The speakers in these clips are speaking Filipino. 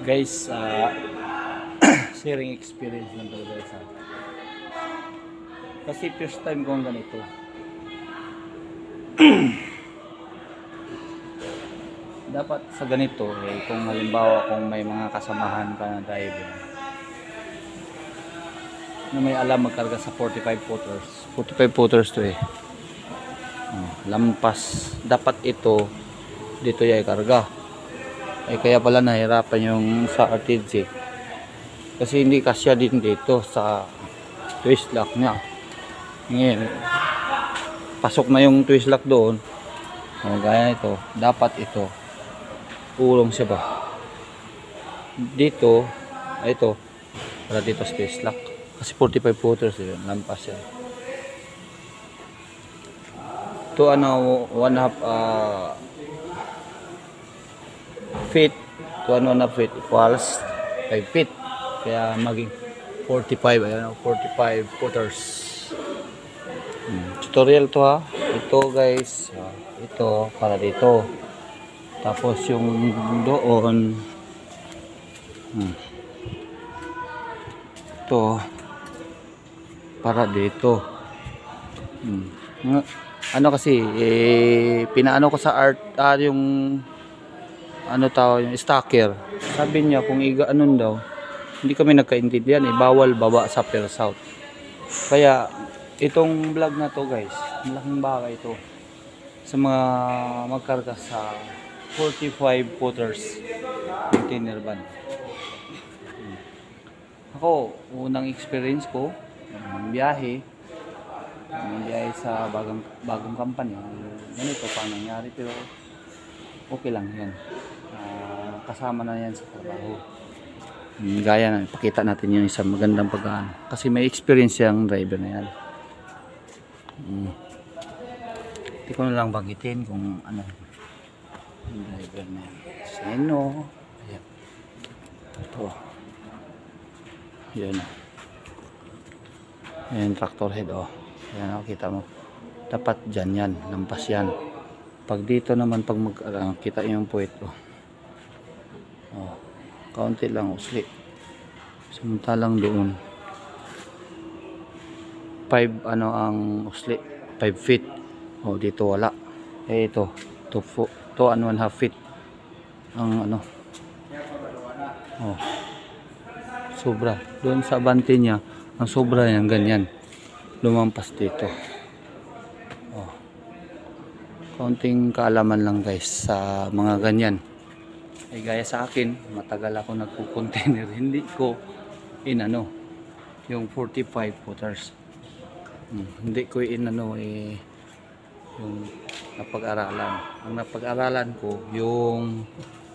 Guys, sharing experience lang talaga sa akin. Kasi first time kong ganito. Dapat sa ganito, kung halimbawa kung may mga kasamahan ka na driver na may alam magkarga sa 45 footers. 45 footers to lampas. Dapat ito, dito yung karga. Kaya pala nahirapan yung sa RTG. Kasi hindi kasya din dito sa twist lock niya. Ngayon, pasok na yung twist lock doon. Gaya ito, dapat ito. Ulong siya ba? Dito, ito, para dito sa twist lock. Kasi 45 footers yun, lampas yan. Ito ano, 1/2 feet, 1/2 feet equals 5 feet. Kaya maging 45, ayan, 45 footers. Tutorial to ha. Ito guys, ito para dito. Tapos yung doon, ito para dito. Ano kasi, pinaano ko sa art, yung ano tawag, yung stacker. Sabi niya kung anon daw, hindi kami nagkaintindihan, bawal baba sa per south. Kaya itong vlog na to guys, malaking bagay ito sa mga magkarga sa 45 footers container van. Ako, unang experience ko biyahe sa bagong company. Ganito pa nangyari, pero okay lang yan. Kasama na yan sa trabaho. Gaya na, ipakita natin yung isang magandang pagkaan. Kasi may experience yung driver na yan. Hindi ko na lang bagitin kung ano yung driver na yan. Sino? Ayan. Ito. Ayan. Ayan, tractor head. Ayan, kita mo. Dapat dyan yan. Lampas yan. Pag dito naman, pag kita yung puwet. Kaunti lang usli. Samantalang doon 5 ang usli, 5 feet. Dito wala. Ito 2.5 feet ang ano. Sobra. Doon sa abante niya, ang sobra yan ganyan. Lumampas dito. Kaunting kaalaman lang guys sa mga ganyan. Gaya sa akin, matagal ako nagpo-container, hindi ko inano yung 45 footers. Hindi ko inano yung napag-aralan. Ang napag-aralan ko yung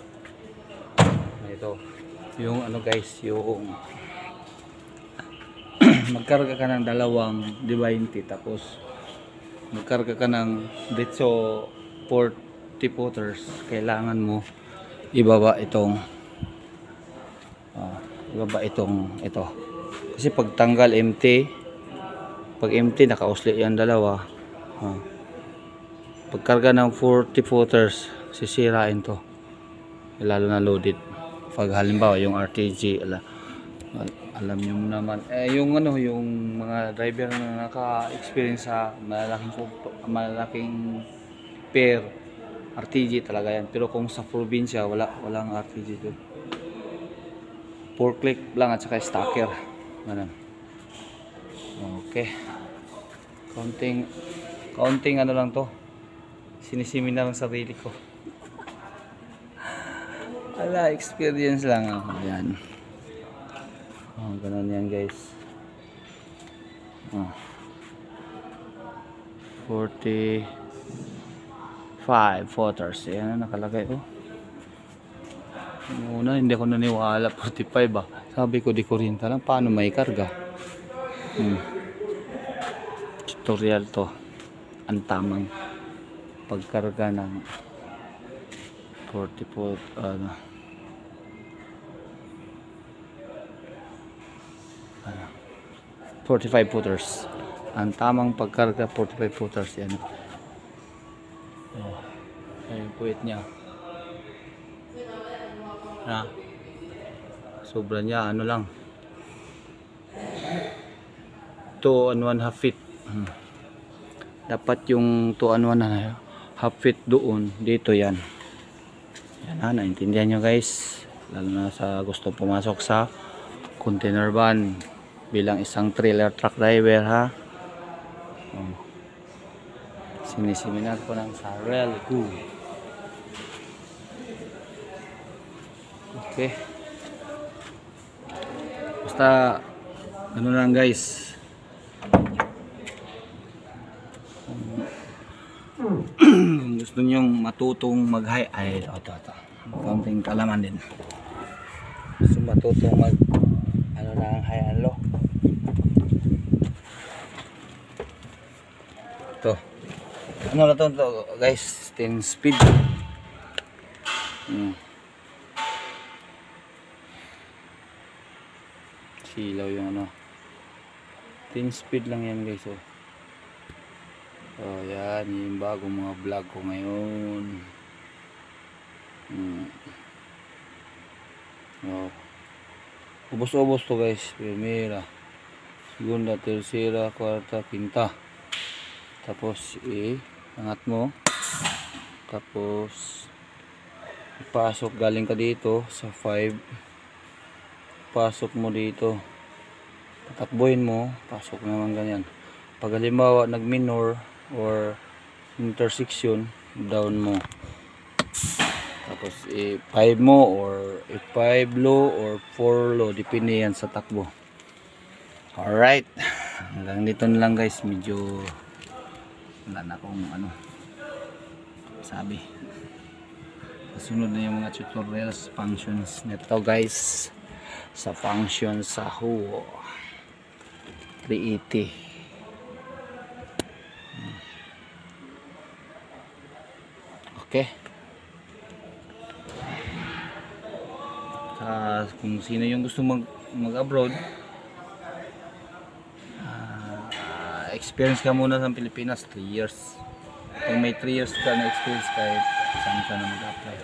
ito, yung ano guys, yung magkarga ka ng dalawang 20, tapos magkarga ka ng dito 40 footers, kailangan mo ibaba itong ito, kasi pag tanggal empty, pag empty nakausli yan dalawa. Pagkarga ng 40 footers sisirain to, lalo na loaded. Pag halimbawa yung RTG, alam nyo naman yung mga driver na naka-experience sa malaking pair RTG talaga yan. Pero kung sa probinsya, walang RTG doon. 4 click lang at saka stacker. Ganun. Okay. Kaunting ano lang to. Sinisimin na lang sarili ko. Experience lang ako. Yan. Ganun yan guys. 45 footers. Ayan na nakalagay. Una hindi ako naniwala 45 Sabi ko di ko rin lang paano may karga. Tutorial to. Ang tamang pagkarga ng 45 footers. Ang tamang pagkarga 45 footers yan. Ayun puwit niya. Sobra niya, ano lang. 2 and 1/2 feet. Dapat yung 2 and 1/2 feet doon, dito yan. Yan ha, naintindihan nyo guys. Lalo na sa gusto pumasok sa container van bilang isang trailer truck driver ha. Sinisiminar ko ng sarel ko. Okay. Basta ano lang guys. Kung gusto nyong matutong mag-high ay ito. Konting kalaman din. Gusto matutong mag ano na ang high and low. Ito. Ano na to guys, 10 speed. Silaw yung ano. 10 speed lang yan guys oh. Oh, yan yung bagong mga vlog ko ngayon. Oh. Ubos-ubos to guys. Primera, segunda, tercera, cuarta, quinta. Tapos angat mo. Tapos ipasok, galing ka dito sa 5. Pasok mo dito. Tatakbuhin mo, pasok naman ganyan. Pag halimbawa nag minor or intersection, down mo. Tapos 5 mo or 5 low or 4 low, depende yan sa takbo. Alright, hanggang dito na lang guys. Medyo wala na akong ano sabi. Kasunod na yung mga tutorials, functions nito guys. Sa function sa Huo 380. Okay. Kung sino yung gusto mag-abroad, experience ka muna sa Pilipinas 3 years. Kung may 3 years ka na experience, kahit saan ka na mag-apply.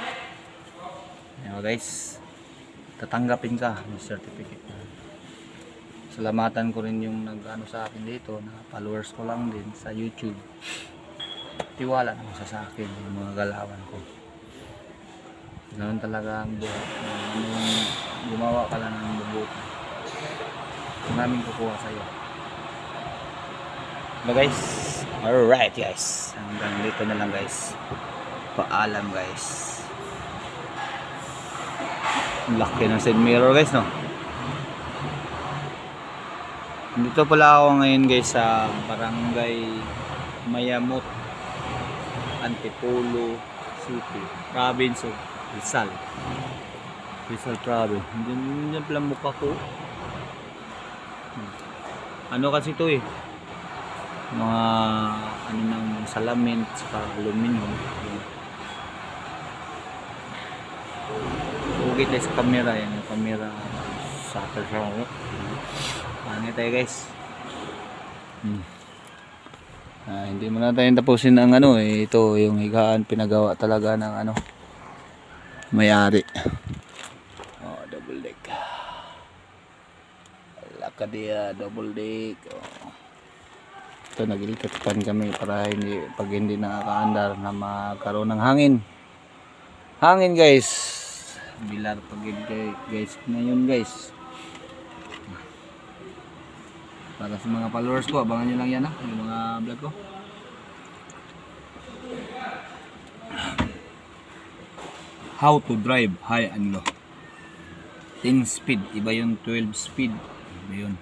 Ayan guys, tatanggapin ka ng certificate. Salamatan ko rin yung nag-ano sa akin dito, na followers ko lang din sa YouTube. Tiwala naman sa akin yung mga galawan ko. Ganoon talaga ang buhat. Gumawa ka lang ng mabuti. Maraming kukuha sa'yo. Diba guys? Alright guys. Hanggang dito na lang guys. Paalam guys. Laki ng side mirror guys no. Dito pala ako ngayon guys sa Barangay Mayamot, Antipolo City, Province of Rizal Province. Diyan pala mukha ko. Ano kasi ito mga ano ng salamin sa aluminum. Ugit tayo sa camera, yan yung camera sa harap. Pangit tayo guys. Hindi mo na tayo tapusin ang ano ito yung higaan, pinagawa talaga ng ano may-ari. Double deck. Lakadia double deck. Ito nagilitan kami para pag hindi nakakaandar na magkaroon ng hangin guys. Bilar pag guys ngayon guys. Para sa mga followers ko, abangan nyo lang yan yung mga vlog ko. How to drive high and low. 10 speed, iba yung 12 speed. Iba yun.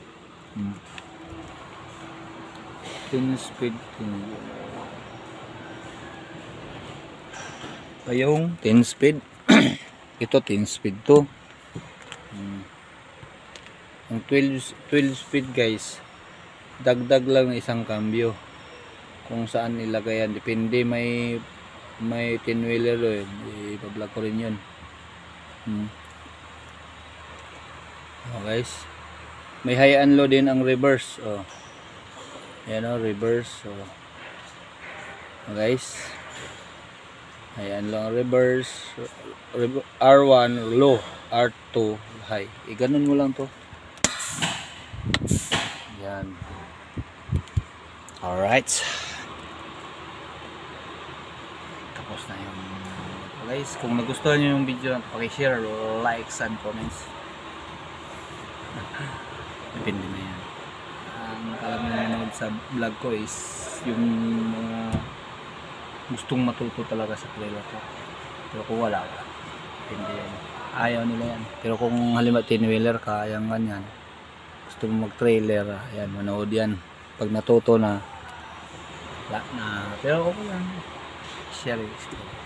10 speed. Iba yung 10 speed. Ito 10 speed to. Ang 12 speed guys, dagdag lang ng isang cambio. Kung saan ilagay yan, depende. May 10 wheeler ipa-vlog ko rin yun. Guys, may high and low din ang reverse. Yan reverse. Guys, Ayan lang, reverse, R1 low, R2 high. Ganun mo lang to. Yan. Alright. Tapos na yung guys. Kung nagustuhan nyo yung video, paki-share, likes, and comments. Depende na yan. Ang alam na nanonood sa vlog ko is yung mga gustong matuto talaga sa trailer ko. Pero kung wala, hindi yan. Ayaw nila yan. Pero kung halimbawa tin-wheeler ka, yung ganyan, gusto mo mag-trailer, ayan, manood yan. Pag natuto na, wala na. Pero okay lang. Share it.